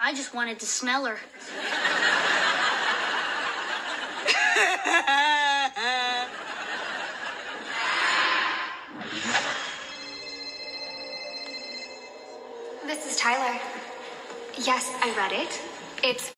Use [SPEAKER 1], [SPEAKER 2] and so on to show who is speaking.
[SPEAKER 1] I just wanted to smell her.
[SPEAKER 2] This is Tyler. Yes, I read it. It's